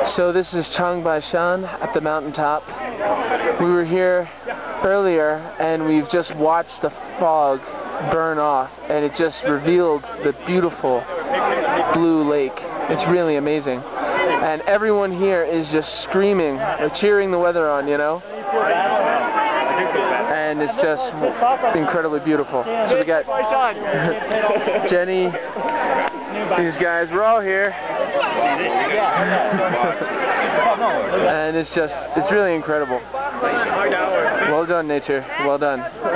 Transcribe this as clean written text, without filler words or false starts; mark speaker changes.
Speaker 1: So this is Chang Bai Shan at the mountaintop. We were here earlier and we've just watched the fog burn off, and it just revealed the beautiful blue lake. It's really amazing. And everyone here is just screaming, cheering the weather on, you know? And it's just incredibly beautiful. So we got Jenny, these guys, we're all here. And it's really incredible. Well done, nature. Well done.